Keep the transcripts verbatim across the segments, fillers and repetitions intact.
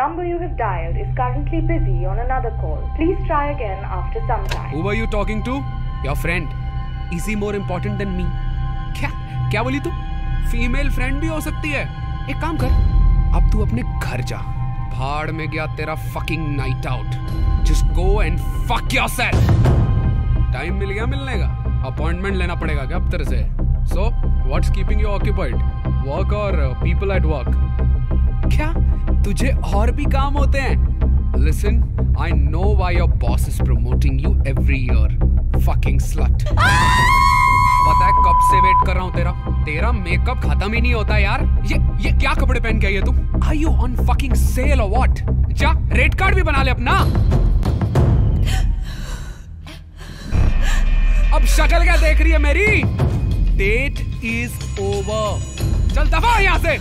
number you have dialed is currently busy on another call. Please try again after some time. Who were you talking to? Your friend. Is he more important than me? क्या क्या बोली तू? Female friend भी हो सकती है. एक काम कर, अब तू अपने घर जा. भाड़ में गया तेरा fucking night out. Just go and fuck yourself. Time मिल गया मिलने का. अपॉइंटमेंट लेना पड़ेगा क्या अब तेरे से? So, what's keeping you occupied? Work or uh, people at work? क्या? तुझे और भी काम होते हैं? Listen, I know why your boss is promoting you every year. Fucking slut. पता है कब से वेट कर रहा हूँ तेरा? तेरा मेकअप खत्म ही नहीं होता यार. ये ये क्या कपड़े पहन के आई है तू? Are you on fucking sale or what? जा रेड कार्ड भी बना ले अपना. अब शक्ल क्या देख रही है मेरी? Date is over. चल दफा यहाँ से.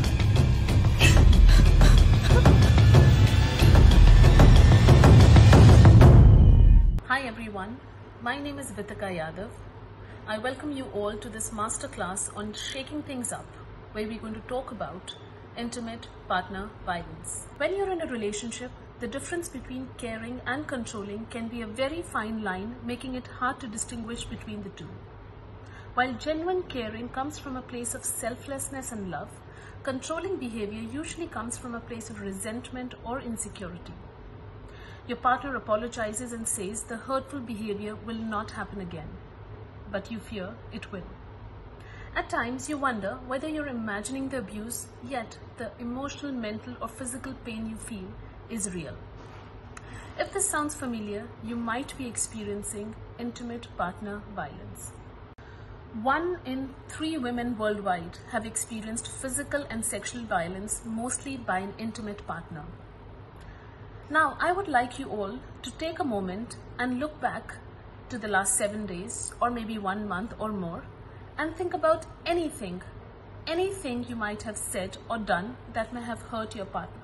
Hi everyone, my name is Vitika Yadav. I welcome you all to this masterclass on shaking things up, where we're going to talk about intimate partner violence. When you're in a relationship, the difference between caring and controlling can be a very fine line, making it hard to distinguish between the two. While genuine caring comes from a place of selflessness and love, controlling behavior usually comes from a place of resentment or insecurity. Your partner apologizes and says the hurtful behavior will not happen again, but you fear it will. At times, you wonder whether you're imagining the abuse, yet the emotional, mental, or physical pain you feel is real. If this sounds familiar, you might be experiencing intimate partner violence. One in three women worldwide have experienced physical and sexual violence, mostly by an intimate partner. Now, I would like you all to take a moment and look back to the last seven days or maybe one month or more and think about anything, anything you might have said or done that may have hurt your partner.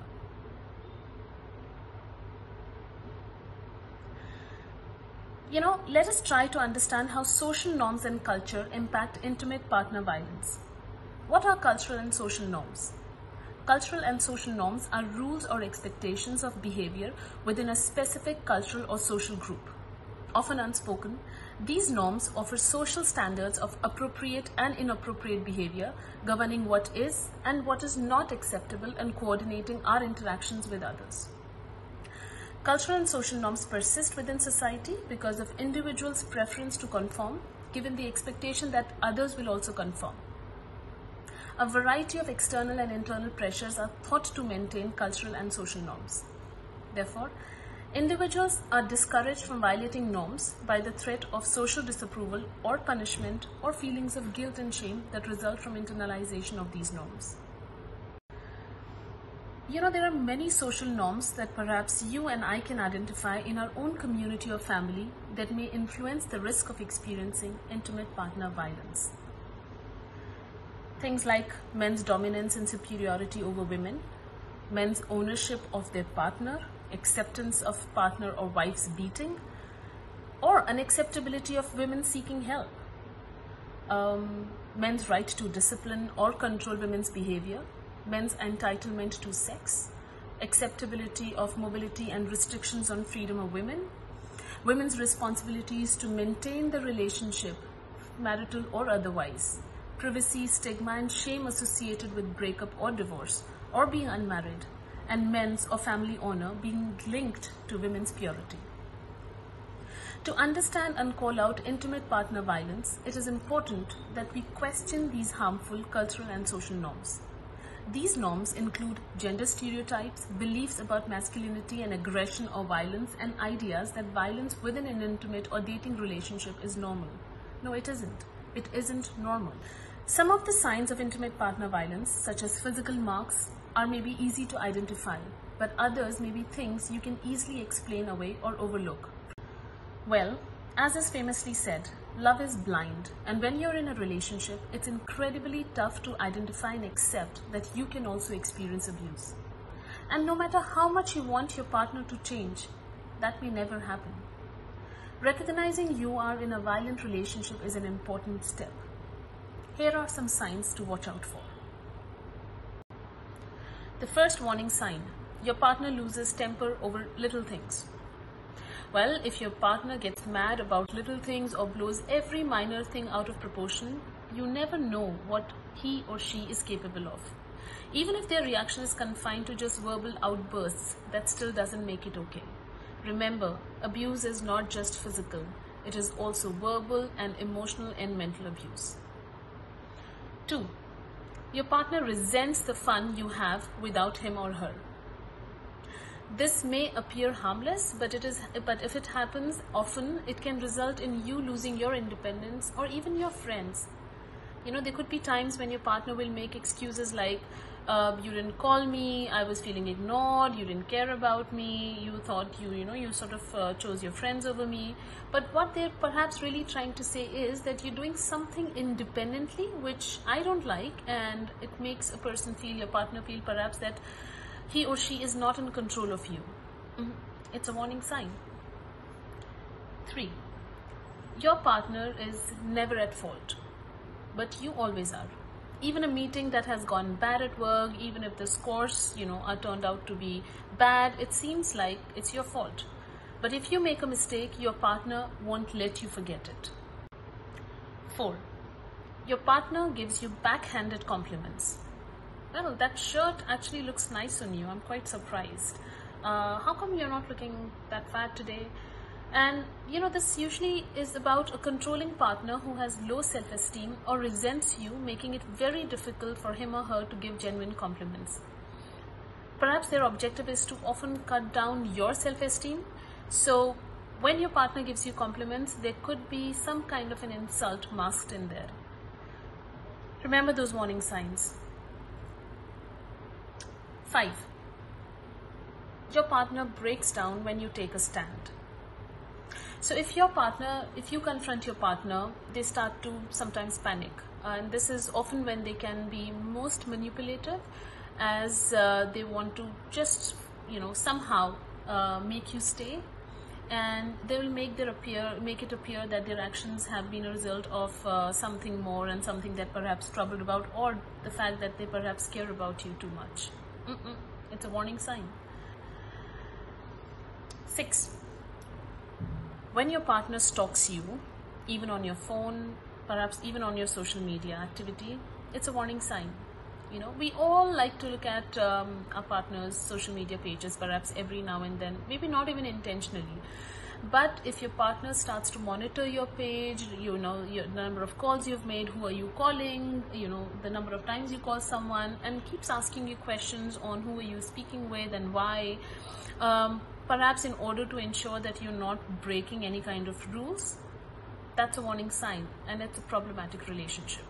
You know, let us try to understand how social norms and culture impact intimate partner violence. What are cultural and social norms? Cultural and social norms are rules or expectations of behavior within a specific cultural or social group. Often unspoken, these norms offer social standards of appropriate and inappropriate behavior, governing what is and what is not acceptable and coordinating our interactions with others. Cultural and social norms persist within society because of individuals' preference to conform, given the expectation that others will also conform. A variety of external and internal pressures are thought to maintain cultural and social norms. Therefore, individuals are discouraged from violating norms by the threat of social disapproval or punishment or feelings of guilt and shame that result from internalization of these norms. You know, there are many social norms that perhaps you and I can identify in our own community or family that may influence the risk of experiencing intimate partner violence. Things like men's dominance and superiority over women, men's ownership of their partner, acceptance of partner or wife's beating, or unacceptability of women seeking help, um, men's right to discipline or control women's behavior, men's entitlement to sex, acceptability of mobility and restrictions on freedom of women, women's responsibilities to maintain the relationship, marital or otherwise, privacy, stigma and shame associated with breakup or divorce or being unmarried, and men's or family honor being linked to women's purity. To understand and call out intimate partner violence, it is important that we question these harmful cultural and social norms. These norms include gender stereotypes, beliefs about masculinity and aggression or violence, and ideas that violence within an intimate or dating relationship is normal. No, it isn't. It isn't normal. Some of the signs of intimate partner violence, such as physical marks, are maybe easy to identify, but others may be things you can easily explain away or overlook. Well, as is famously said, love is blind, and when you're in a relationship, it's incredibly tough to identify and accept that you can also experience abuse. And no matter how much you want your partner to change, that may never happen. Recognizing you are in a violent relationship is an important step. Here are some signs to watch out for. The first warning sign: Your partner loses temper over little things. Well, if your partner gets mad about little things or blows every minor thing out of proportion, you never know what he or she is capable of. Even if their reaction is confined to just verbal outbursts, that still doesn't make it okay. Remember, abuse is not just physical, it is also verbal and emotional and mental abuse. Two, your partner resents the fun you have without him or her. This may appear harmless, but it is but if it happens often, it can result in you losing your independence or even your friends. You know, there could be times when your partner will make excuses like, uh, you didn't call me, I was feeling ignored, you didn't care about me, you thought you, you know, you sort of uh, chose your friends over me. But what they're perhaps really trying to say is that you're doing something independently, which I don't like, and it makes a person feel, your partner feel perhaps that he or she is not in control of you. Mm-hmm. It's a warning sign. Three, your partner is never at fault, but you always are. Even a meeting that has gone bad at work, even if the scores, you know, are turned out to be bad, it seems like it's your fault. But if you make a mistake, your partner won't let you forget it. Four, your partner gives you backhanded compliments. Well, that shirt actually looks nice on you. I'm quite surprised. Uh, how come you're not looking that fat today? And, you know, this usually is about a controlling partner who has low self-esteem or resents you, making it very difficult for him or her to give genuine compliments. Perhaps their objective is to often cut down your self-esteem. So when your partner gives you compliments, there could be some kind of an insult masked in there. Remember those warning signs. Five, your partner breaks down when you take a stand. So if your partner, if you confront your partner, they start to sometimes panic. And this is often when they can be most manipulative, as uh, they want to just, you know, somehow uh, make you stay. And they will make their appear, make it appear that their actions have been a result of uh, something more and something that perhaps troubled about, or the fact that they perhaps care about you too much. Mm-mm. It's a warning sign. Six, when your partner stalks you, even on your phone, perhaps even on your social media activity, it's a warning sign. You know, we all like to look at um, our partner's social media pages, perhaps every now and then, maybe not even intentionally. But if your partner starts to monitor your page, you know, your, the number of calls you've made, who are you calling, you know, the number of times you call someone, and keeps asking you questions on who are you speaking with and why, um, perhaps in order to ensure that you're not breaking any kind of rules, that's a warning sign, and it's a problematic relationship.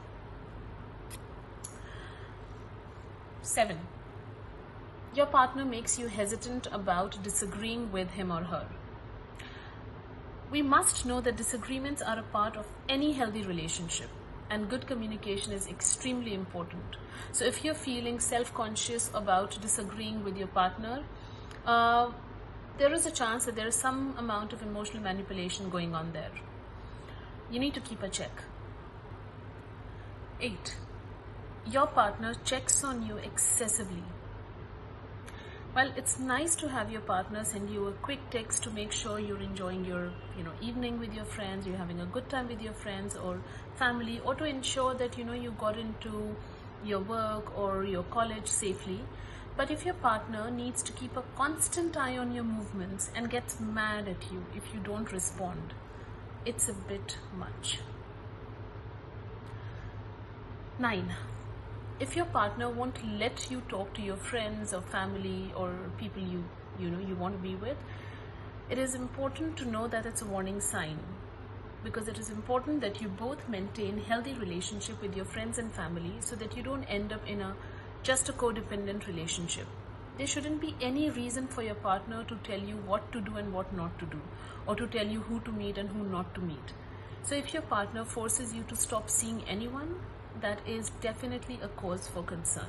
Seven, your partner makes you hesitant about disagreeing with him or her. We must know that disagreements are a part of any healthy relationship, and good communication is extremely important. So if you're feeling self-conscious about disagreeing with your partner, uh, there is a chance that there is some amount of emotional manipulation going on there. You need to keep a check. Eight, your partner checks on you excessively. Well, it's nice to have your partner send you a quick text to make sure you're enjoying your, you know, evening with your friends, you're having a good time with your friends or family, or to ensure that, you know, you got into your work or your college safely. But if your partner needs to keep a constant eye on your movements and gets mad at you if you don't respond, it's a bit much. Nine, if your partner won't let you talk to your friends or family or people you, you know, you want to be with, it is important to know that it's a warning sign, because it is important that you both maintain healthy relationship with your friends and family so that you don't end up in a just a codependent relationship. There shouldn't be any reason for your partner to tell you what to do and what not to do, or to tell you who to meet and who not to meet. So if your partner forces you to stop seeing anyone, that is definitely a cause for concern.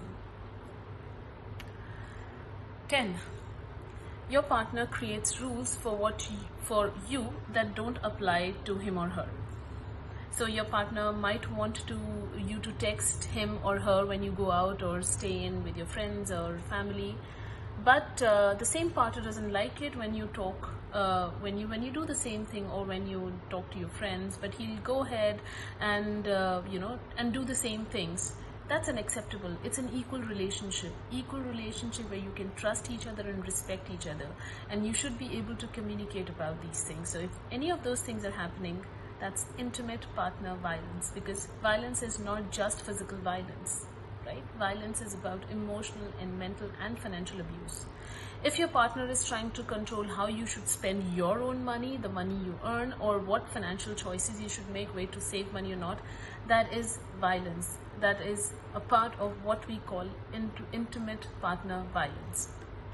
Ten, your partner creates rules for what you, for you that don't apply to him or her. So your partner might want to you to text him or her when you go out or stay in with your friends or family, but uh, the same partner doesn't like it when you talk, uh, when you when you do the same thing, or when you talk to your friends, but he'll go ahead and uh, you know and do the same things. That's unacceptable. It's an equal relationship, equal relationship where you can trust each other and respect each other, and you should be able to communicate about these things. So if any of those things are happening, that's intimate partner violence, because violence is not just physical violence, right? Violence is about emotional and mental and financial abuse. If your partner is trying to control how you should spend your own money, the money you earn, or what financial choices you should make, way to save money or not, that is violence. That is a part of what we call int- intimate partner violence.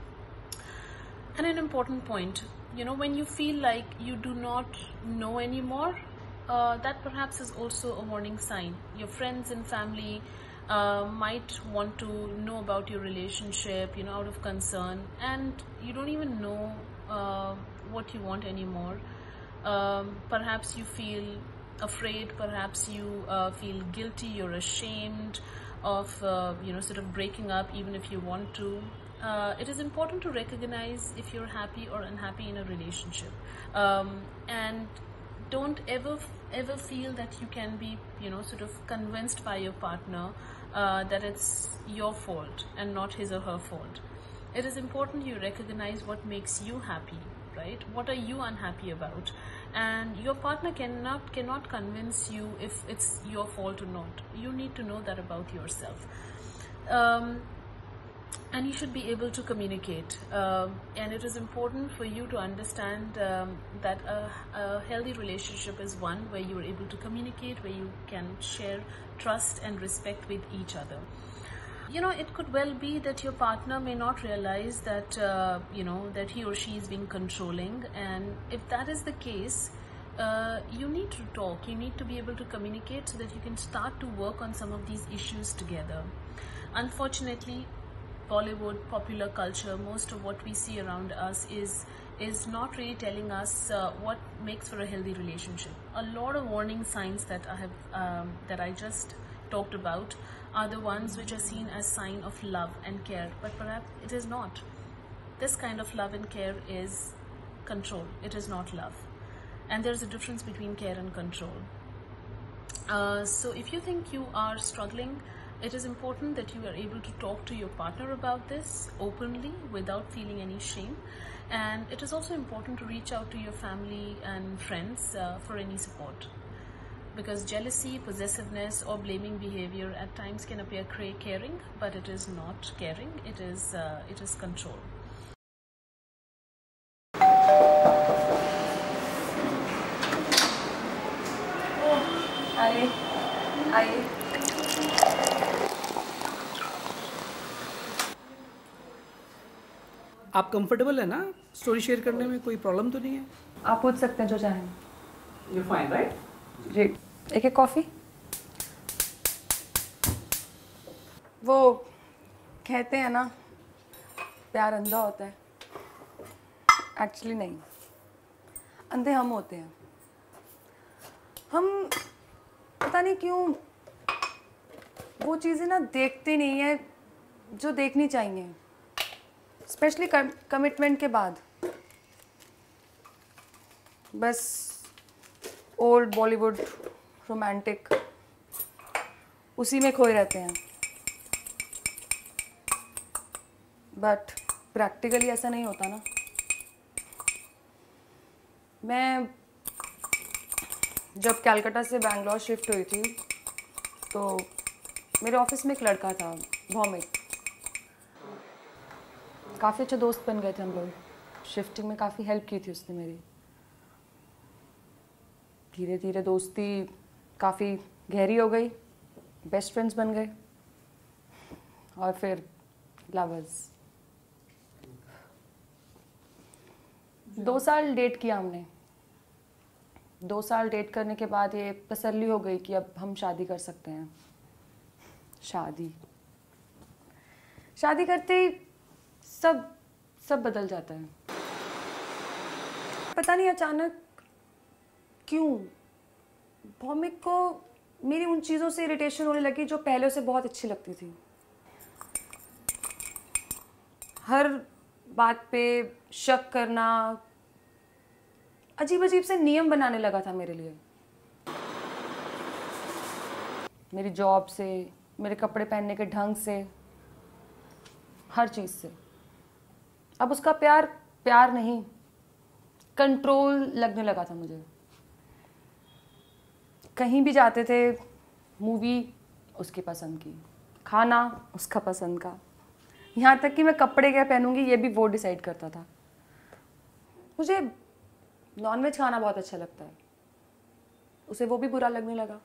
And an important point, you know, when you feel like you do not know anymore, uh, that perhaps is also a warning sign. Your friends and family uh, might want to know about your relationship, you know, out of concern, and you don't even know uh, what you want anymore. Um, perhaps you feel afraid, perhaps you uh, feel guilty, you're ashamed of uh, you know sort of breaking up even if you want to. Uh, it is important to recognize if you're happy or unhappy in a relationship, um, and don't ever ever feel that you can be you know sort of convinced by your partner uh, that it's your fault and not his or her fault. It is important you recognize what makes you happy, right? What are you unhappy about? And your partner cannot cannot convince you if it's your fault or not. You need to know that about yourself, um, and you should be able to communicate. Um, and it is important for you to understand um, that a, a healthy relationship is one where you are able to communicate, where you can share trust and respect with each other. You know, it could well be that your partner may not realize that, uh, you know, that he or she is being controlling. And if that is the case, uh, you need to talk. You need to be able to communicate so that you can start to work on some of these issues together. Unfortunately, Bollywood, popular culture, most of what we see around us is is not really telling us uh, what makes for a healthy relationship. A lot of warning signs that I have um, that I just talked about are the ones which are seen as sign of love and care, but perhaps it is not. This kind of love and care is control. It is not love, and there's a difference between care and control. Uh, so if you think you are struggling, it is important that you are able to talk to your partner about this openly without feeling any shame. And it is also important to reach out to your family and friends uh, for any support. Because jealousy, possessiveness, or blaming behavior at times can appear caring, but it is not caring. It is uh, it is control. Oh, आइए, आइए। आप comfortable है ना? Story share करने में कोई problem तो नहीं है? आप पूछ सकते हैं जो चाहें। You fine right? जी। एक एक कॉफ़ी। वो कहते हैं ना, प्यार अंधा होता है। एक्चुअली नहीं, अंधे हम होते हैं। हम पता नहीं क्यों वो चीज़ें ना देखते नहीं है जो देखनी चाहिए, स्पेशली कमिटमेंट के बाद। बस ओल्ड बॉलीवुड रोमांटिक उसी में खोए रहते हैं। बट प्रैक्टिकली ऐसा नहीं होता ना। मैं जब कलकत्ता से बैंगलोर शिफ्ट हुई थी तो मेरे ऑफिस में एक लड़का था, भौमिक। काफ़ी अच्छे दोस्त बन गए थे हम लोग। शिफ्टिंग में काफ़ी हेल्प की थी उसने मेरी। धीरे धीरे दोस्ती काफ़ी गहरी हो गई, बेस्ट फ्रेंड्स बन गए और फिर लवर्स। दो साल डेट किया हमने। दो साल डेट करने के बाद ये तसल्ली हो गई कि अब हम शादी कर सकते हैं। शादी शादी करते ही सब सब बदल जाता है। पता नहीं अचानक क्यों भौमिक को मेरी उन चीज़ों से इरिटेशन होने लगी जो पहले उसे बहुत अच्छी लगती थी। हर बात पे शक करना, अजीब अजीब से नियम बनाने लगा था मेरे लिए। मेरी जॉब से, मेरे कपड़े पहनने के ढंग से, हर चीज़ से। अब उसका प्यार प्यार नहीं, कंट्रोल लगने लगा था मुझे। कहीं भी जाते थे, मूवी उसकी पसंद की, खाना उसका पसंद का, यहाँ तक कि मैं कपड़े क्या पहनूंगी ये भी वो डिसाइड करता था। मुझे नॉनवेज खाना बहुत अच्छा लगता है, उसे वो भी बुरा लगने लगा।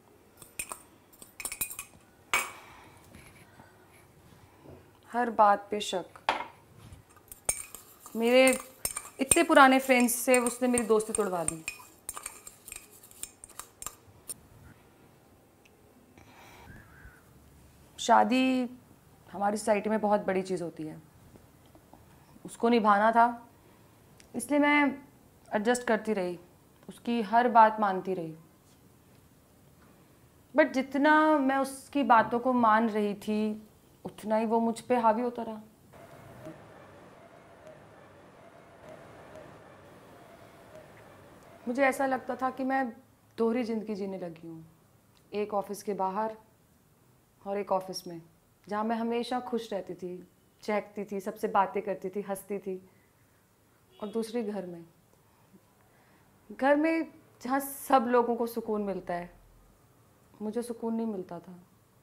हर बात पे शक। मेरे इतने पुराने फ्रेंड्स से उसने मेरी दोस्ती तोड़वा दी। शादी हमारी सोसाइटी में बहुत बड़ी चीज़ होती है, उसको निभाना था, इसलिए मैं एडजस्ट करती रही, उसकी हर बात मानती रही। बट जितना मैं उसकी बातों को मान रही थी उतना ही वो मुझ पे हावी होता रहा। मुझे ऐसा लगता था कि मैं दोहरी ज़िंदगी जीने लगी हूँ, एक ऑफिस के बाहर और एक ऑफिस में, जहाँ मैं हमेशा खुश रहती थी, चहकती थी, सबसे बातें करती थी, हंसती थी, और दूसरी घर में घर में जहाँ सब लोगों को सुकून मिलता है, मुझे सुकून नहीं मिलता था।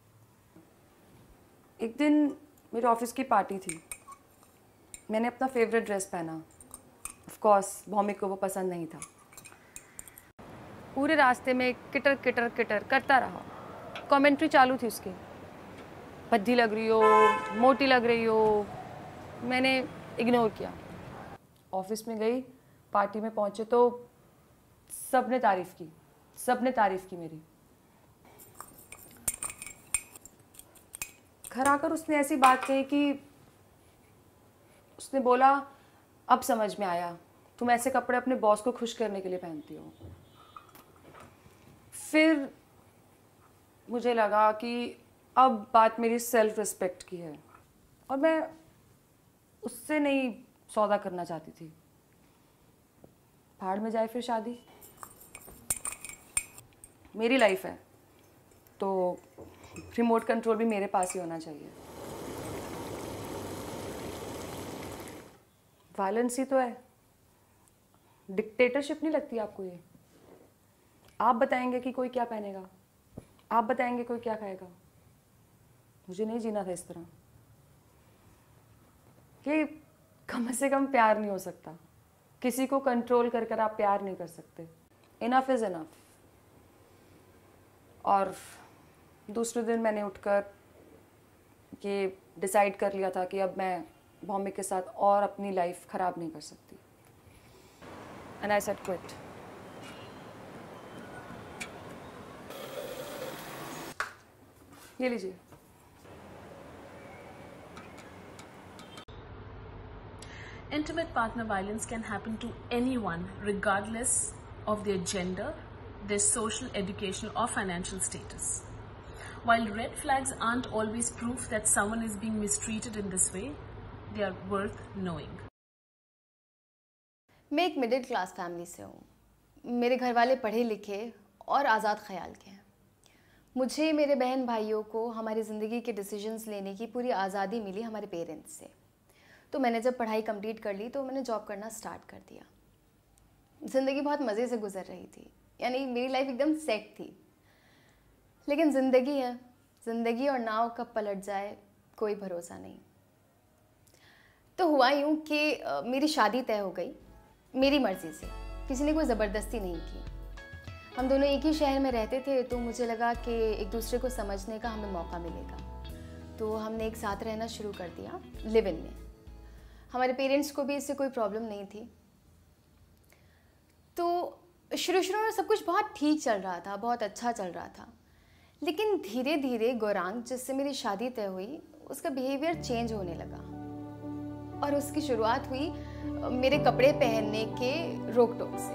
एक दिन मेरे ऑफिस की पार्टी थी, मैंने अपना फेवरेट ड्रेस पहना। ऑफ कोर्स भौमिक को वो पसंद नहीं था। पूरे रास्ते में किटर किटर किटर करता रहा, कमेंट्री चालू थी उसकी, भद्दी लग रही हो, मोटी लग रही हो। मैंने इग्नोर किया। ऑफिस में गई, पार्टी में पहुंचे तो सब ने तारीफ़ की, सब ने तारीफ़ की मेरी। घर आकर उसने ऐसी बात कही कि उसने बोला, अब समझ में आया तुम ऐसे कपड़े अपने बॉस को खुश करने के लिए पहनती हो। फिर मुझे लगा कि अब बात मेरी सेल्फ रिस्पेक्ट की है और मैं उससे नहीं सौदा करना चाहती थी। भाड़ में जाए फिर शादी, मेरी लाइफ है तो रिमोट कंट्रोल भी मेरे पास ही होना चाहिए। वायलेंस ही तो है, डिक्टेटरशिप नहीं लगती आपको ये? आप बताएंगे कि कोई क्या पहनेगा, आप बताएंगे कोई क्या खाएगा। मुझे नहीं जीना था इस तरह। कि कम से कम प्यार नहीं हो सकता, किसी को कंट्रोल कर कर आप प्यार नहीं कर सकते। Enough is enough. और दूसरे दिन मैंने उठकर ये डिसाइड कर लिया था कि अब मैं भौमिक के साथ और अपनी लाइफ ख़राब नहीं कर सकती। And I said quit. ये लीजिए। Intimate partner violence can happen to anyone regardless of their gender, their social, educational or financial status. While red flags aren't always proof that someone is being mistreated in this way, they are worth knowing. मैं एक middle class family से हूँ। मेरे घर वाले पढ़े लिखे और आज़ाद ख्याल के हैं। मुझे, मेरे बहन भाइयों को हमारी ज़िंदगी के डिसीजंस लेने की पूरी आज़ादी मिली हमारे पेरेंट्स से। तो मैंने जब पढ़ाई कंप्लीट कर ली तो मैंने जॉब करना स्टार्ट कर दिया। ज़िंदगी बहुत मज़े से गुजर रही थी, यानी मेरी लाइफ एकदम सेट थी। लेकिन ज़िंदगी है, ज़िंदगी और नाव कब पलट जाए कोई भरोसा नहीं। तो हुआ यूँ कि मेरी शादी तय हो गई मेरी मर्ज़ी से, किसी ने कोई ज़बरदस्ती नहीं की। हम दोनों एक ही शहर में रहते थे तो मुझे लगा कि एक दूसरे को समझने का हमें मौका मिलेगा। तो हमने एक साथ रहना शुरू कर दिया लिव इन में। हमारे पेरेंट्स को भी इससे कोई प्रॉब्लम नहीं थी। तो शुरू शुरू में सब कुछ बहुत ठीक चल रहा था, बहुत अच्छा चल रहा था। लेकिन धीरे धीरे गौरांग, जिससे मेरी शादी तय हुई, उसका बिहेवियर चेंज होने लगा और उसकी शुरुआत हुई मेरे कपड़े पहनने के रोक टोक से।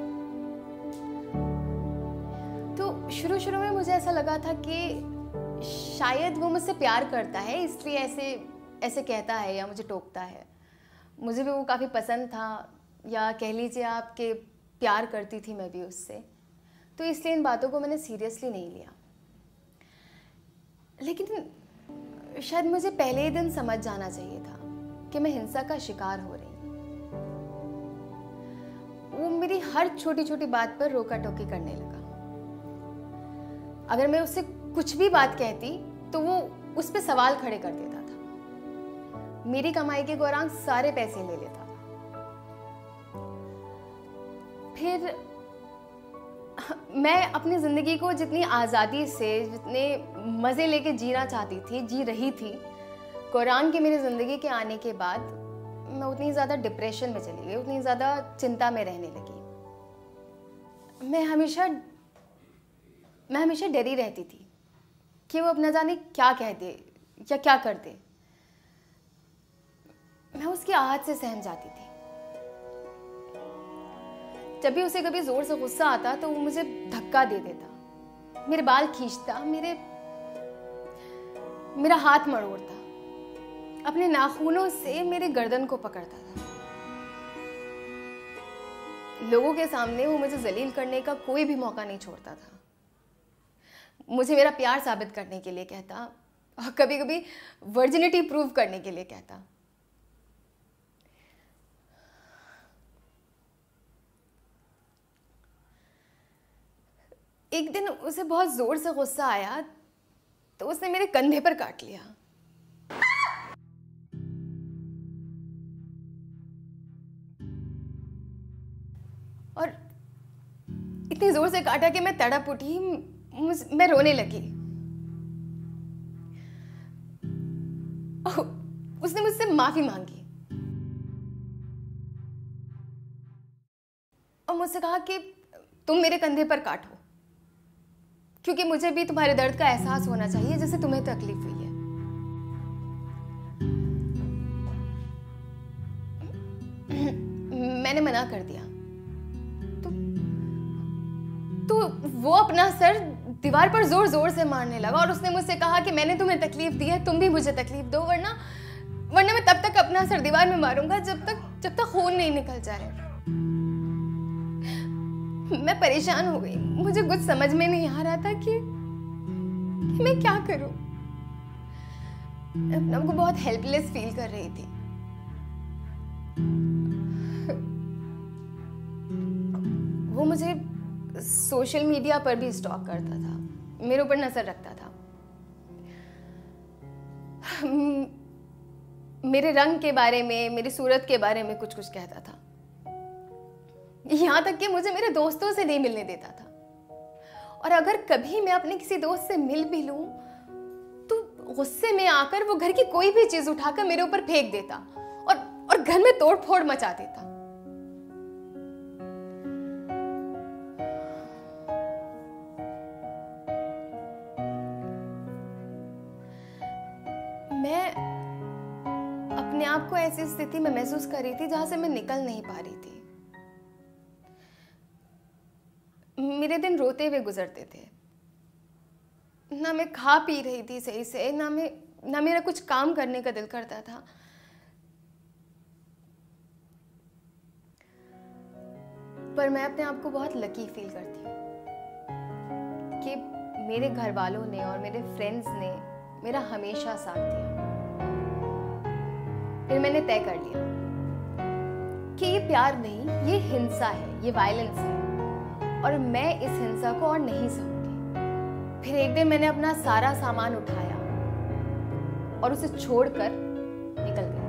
तो शुरू शुरू में मुझे ऐसा लगा था कि शायद वो मुझसे प्यार करता है इसलिए ऐसे ऐसे कहता है या मुझे टोकता है। मुझे भी वो काफ़ी पसंद था, या कह लीजिए आप कि प्यार करती थी मैं भी उससे, तो इसलिए इन बातों को मैंने सीरियसली नहीं लिया। लेकिन शायद मुझे पहले ही दिन समझ जाना चाहिए था कि मैं हिंसा का शिकार हो रही हूँ। वो मेरी हर छोटी छोटी बात पर रोका टोकी करने लगा। अगर मैं उससे कुछ भी बात कहती तो वो उस पर सवाल खड़े कर देता था। मेरी कमाई के दौरान सारे पैसे ले लेता था। फिर मैं अपनी ज़िंदगी को जितनी आज़ादी से, जितने मज़े लेके जीना चाहती थी, जी रही थी, कुरान के मेरी ज़िंदगी के आने के बाद मैं उतनी ज़्यादा डिप्रेशन में चली गई, उतनी ज़्यादा चिंता में रहने लगी। मैं हमेशा मैं हमेशा डरी रहती थी कि वो अब न जाने क्या कह दे या क्या कर दे। मैं उसकी आहट से सहम जाती थी। जब भी उसे कभी जोर से गुस्सा आता तो वो मुझे धक्का दे देता, मेरे बाल खींचता, मेरे मेरा हाथ मरोड़ता, अपने नाखूनों से मेरे गर्दन को पकड़ता था। लोगों के सामने वो मुझे जलील करने का कोई भी मौका नहीं छोड़ता था। मुझे मेरा प्यार साबित करने के लिए कहता, और कभी कभी वर्जिनिटी प्रूव करने के लिए कहता। एक दिन उसे बहुत जोर से गुस्सा आया तो उसने मेरे कंधे पर काट लिया। और इतनी जोर से काटा कि मैं तड़प उठी, मैं रोने लगी। उसने मुझसे माफी मांगी और मुझसे कहा कि तुम मेरे कंधे पर काटो, क्योंकि मुझे भी तुम्हारे दर्द का एहसास होना चाहिए जैसे तुम्हें तकलीफ हुई है। मैंने मना कर दिया तो तो वो अपना सर दीवार पर जोर जोर से मारने लगा और उसने मुझसे कहा कि मैंने तुम्हें तकलीफ दी है, तुम भी मुझे तकलीफ दो, वरना वरना मैं तब तक अपना सर दीवार में मारूंगा जब तक जब तक खून नहीं निकल जाए। मैं परेशान हो गई, मुझे कुछ समझ में नहीं आ रहा था कि, कि मैं क्या करूं। अपने आप को बहुत हेल्पलेस फील कर रही थी। वो मुझे सोशल मीडिया पर भी स्टॉक करता था, मेरे ऊपर नजर रखता था, मेरे रंग के बारे में, मेरी सूरत के बारे में कुछ कुछ कहता था। यहाँ तक कि मुझे मेरे दोस्तों से नहीं मिलने देता था, और अगर कभी मैं अपने किसी दोस्त से मिल भी लूं तो गुस्से में आकर वो घर की कोई भी चीज उठाकर मेरे ऊपर फेंक देता और और घर में तोड़ फोड़ मचा देता। मैं अपने आप को ऐसी स्थिति में महसूस कर रही थी जहां से मैं निकल नहीं पा रही थी। मेरे दिन रोते हुए गुजरते थे, ना मैं खा पी रही थी सही से, ना मैं ना मेरा कुछ काम करने का दिल करता था। पर मैं अपने आप को बहुत लकी फील करती हूँ कि मेरे घर वालों ने और मेरे फ्रेंड्स ने मेरा हमेशा साथ दिया। फिर मैंने तय कर लिया कि ये प्यार नहीं, ये हिंसा है, ये वायलेंस है, और मैं इस हिंसा को और नहीं सहूंगी। फिर एक दिन मैंने अपना सारा सामान उठाया और उसे छोड़कर निकल गई।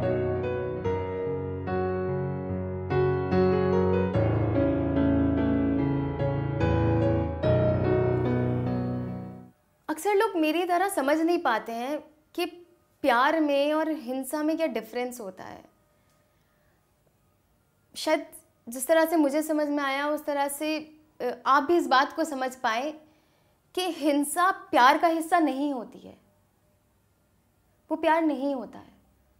अक्सर लोग मेरी तरह समझ नहीं पाते हैं कि प्यार में और हिंसा में क्या डिफरेंस होता है। शायद जिस तरह से मुझे समझ में आया उस तरह से आप भी इस बात को समझ पाए कि हिंसा प्यार का हिस्सा नहीं होती है, वो प्यार नहीं होता है।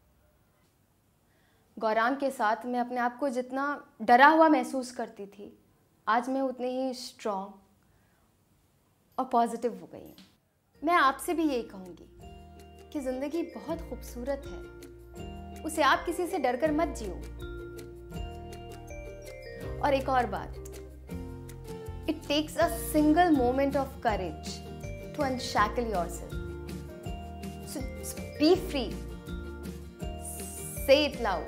गौरांग के साथ मैं अपने आप को जितना डरा हुआ महसूस करती थी, आज मैं उतनी ही स्ट्रॉन्ग और पॉजिटिव हो गई हूँ। मैं आपसे भी यही कहूँगी कि ज़िंदगी बहुत खूबसूरत है, उसे आप किसी से डरकर मत जियो। और एक और बात, it takes a single moment of courage to unshackle yourself. So be free, say it loud.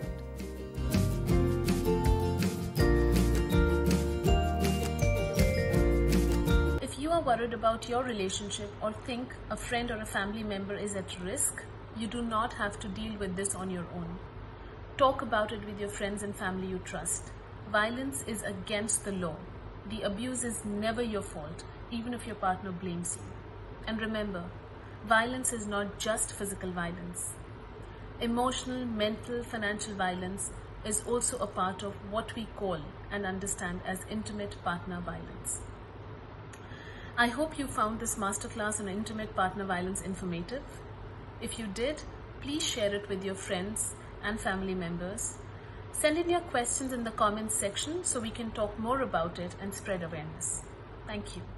If you are worried about your relationship or think a friend or a family member is at risk, you do not have to deal with this on your own. Talk about it with your friends and family you trust. Violence is against the law. The abuse is never your fault, even if your partner blames you. And remember, violence is not just physical violence. Emotional, mental, financial violence is also a part of what we call and understand as intimate partner violence. I hope you found this masterclass on intimate partner violence informative. If you did, please share it with your friends and family members. Send in your questions in the comments section so we can talk more about it and spread awareness. Thank you.